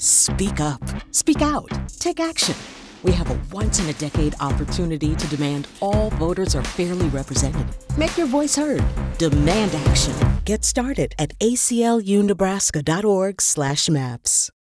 Speak up. Speak out. Take action. We have a once-in-a-decade opportunity to demand all voters are fairly represented. Make your voice heard. Demand action. Get started at aclunebraska.org/maps.